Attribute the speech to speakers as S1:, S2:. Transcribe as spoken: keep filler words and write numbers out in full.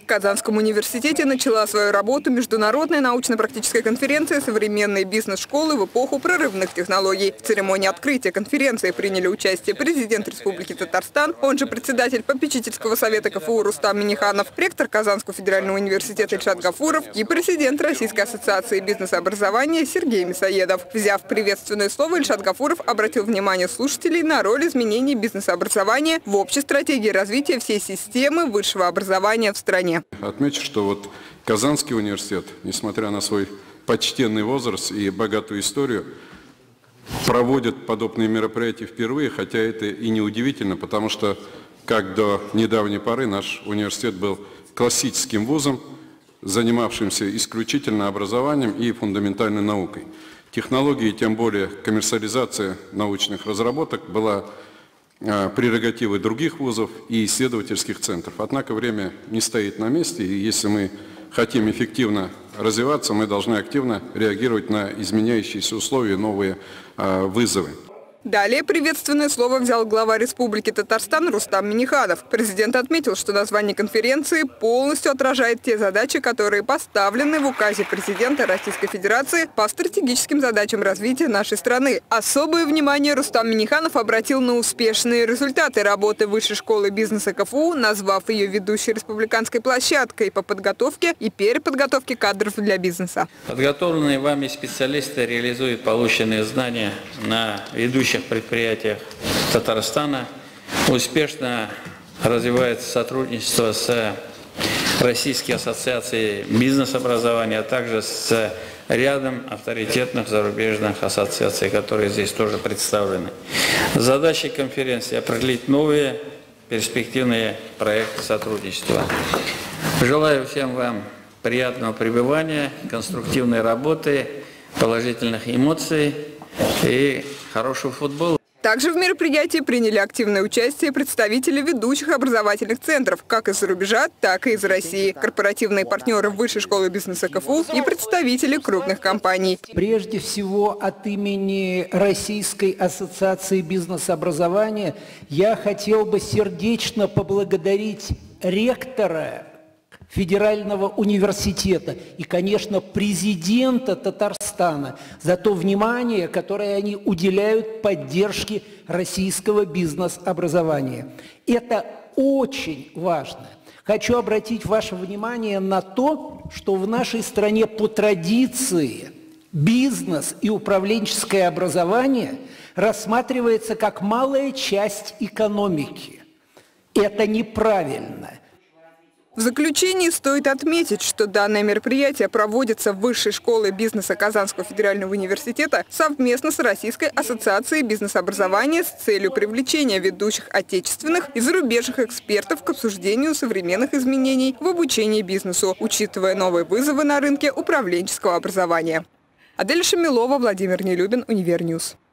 S1: В Казанском университете начала свою работу международная научно-практическая конференция «Современные бизнес-школы в эпоху прорывных технологий». В церемонии открытия конференции приняли участие президент Республики Татарстан, он же председатель попечительского совета КФУ Рустам Минниханов, ректор Казанского федерального университета Ильшат Гафуров и президент Российской ассоциации бизнес-образования Сергей Мясоедов. Взяв приветственное слово, Ильшат Гафуров обратил внимание слушателей на роль изменений бизнес-образования в общей стратегии развития всей системы высшего образования в стране.
S2: Отмечу, что вот Казанский университет, несмотря на свой почтенный возраст и богатую историю, проводит подобные мероприятия впервые, хотя это и не удивительно, потому что, как до недавней поры, наш университет был классическим вузом, занимавшимся исключительно образованием и фундаментальной наукой. Технологии, тем более коммерциализация научных разработок, была прерогативы других вузов и исследовательских центров. Однако время не стоит на месте, и если мы хотим эффективно развиваться, мы должны активно реагировать на изменяющиеся условия, новые вызовы.
S1: Далее приветственное слово взял глава Республики Татарстан Рустам Минниханов. Президент отметил, что название конференции полностью отражает те задачи, которые поставлены в указе президента Российской Федерации по стратегическим задачам развития нашей страны. Особое внимание Рустам Минниханов обратил на успешные результаты работы Высшей школы бизнеса КФУ, назвав ее ведущей республиканской площадкой по подготовке и переподготовке кадров для бизнеса.
S3: Подготовленные вами специалисты реализуют полученные знания на ведущих предприятиях Татарстана. Успешно развивается сотрудничество с Российской ассоциацией бизнес-образования, а также с рядом авторитетных зарубежных ассоциаций, которые здесь тоже представлены. Задачей конференции – определить новые перспективные проекты сотрудничества. Желаю всем вам приятного пребывания, конструктивной работы, положительных эмоций и хорошего футбола.
S1: Также в мероприятии приняли активное участие представители ведущих образовательных центров, как из-за рубежа, так и из России, корпоративные партнеры Высшей школы бизнеса КФУ и представители крупных компаний.
S4: Прежде всего, от имени Российской ассоциации бизнес-образования я хотел бы сердечно поблагодарить ректора Федерального университета и, конечно, президента Татарстана за то внимание, которое они уделяют поддержке российского бизнес-образования. Это очень важно. Хочу обратить ваше внимание на то, что в нашей стране по традиции бизнес и управленческое образование рассматривается как малая часть экономики. Это неправильно.
S1: В заключении стоит отметить, что данное мероприятие проводится в Высшей школе бизнеса Казанского федерального университета совместно с Российской ассоциацией бизнес-образования с целью привлечения ведущих отечественных и зарубежных экспертов к обсуждению современных изменений в обучении бизнесу, учитывая новые вызовы на рынке управленческого образования. Адель Шамилова, Владимир Нелюбин, Универньюз.